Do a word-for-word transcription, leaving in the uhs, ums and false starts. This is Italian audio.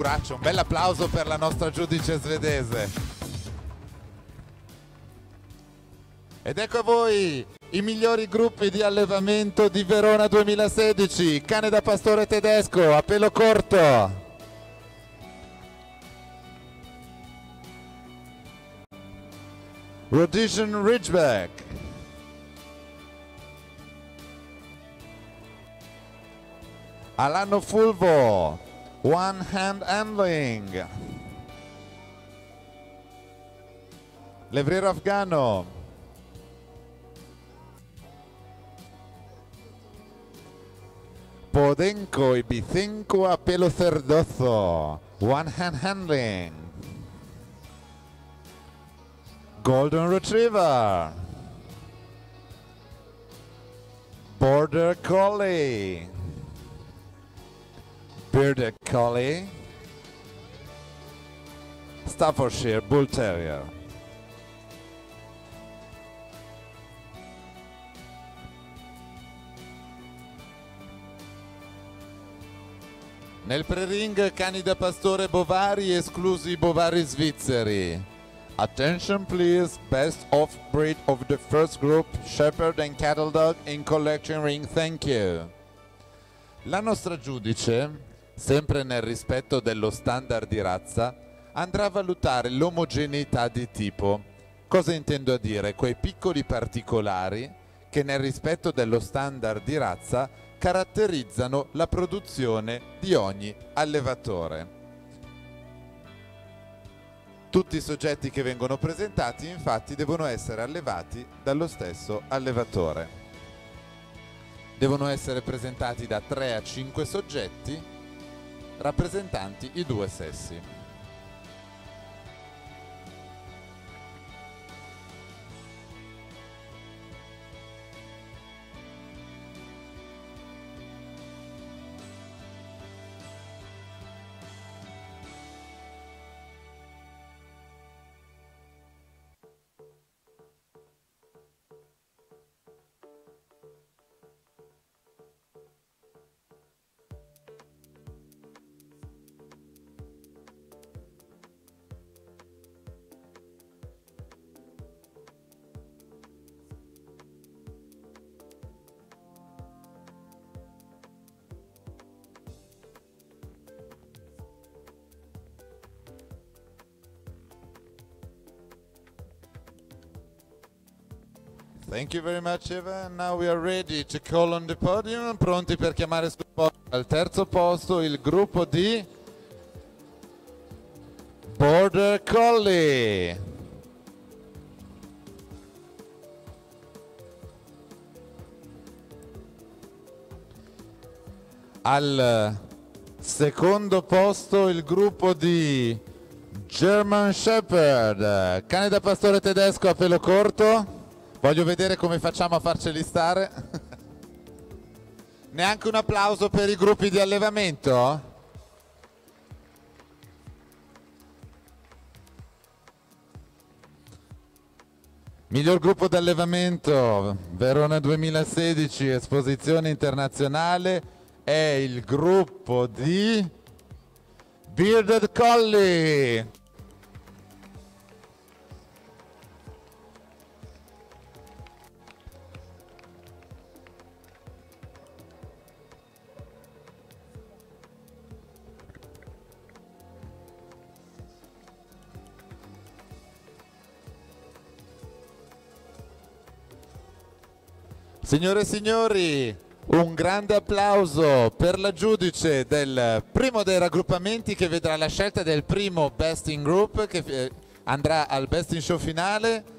Un bel applauso per la nostra giudice svedese. Ed ecco a voi i migliori gruppi di allevamento di Verona duemilasedici. Cane da pastore tedesco a pelo corto. Rhodesian Ridgeback. Alano Fulvo. One hand handling. Levriero afgano. Podenco e Bicenco a pelo cerdoso. One hand handling. Golden Retriever. Border Collie. Bearded Collie. Staffordshire Bull Terrier. Nel pre-ring cani da pastore bovari, esclusi i bovari svizzeri. Attention please, best of breed of the first group, Shepherd and Cattle Dog in collection ring, thank you. La nostra giudice, sempre nel rispetto dello standard di razza, andrà a valutare l'omogeneità di tipo. Cosa intendo a dire? Quei piccoli particolari che nel rispetto dello standard di razza caratterizzano la produzione di ogni allevatore. Tutti i soggetti che vengono presentati infatti devono essere allevati dallo stesso allevatore. Devono essere presentati da tre a cinque soggetti rappresentanti i due sessi. Thank you very much, Eva. Now we are ready to call on the podium. Pronti per chiamare sul podio al terzo posto il gruppo di Border Collie. Al secondo posto il gruppo di German Shepherd, cane da pastore tedesco a pelo corto. Voglio vedere come facciamo a farceli stare. Neanche un applauso per i gruppi di allevamento? Miglior gruppo di allevamento Verona duemilasedici, esposizione internazionale, è il gruppo di Bearded Collie. Signore e signori, un grande applauso per la giudice del primo dei raggruppamenti che vedrà la scelta del primo Best in Group che andrà al Best in Show finale.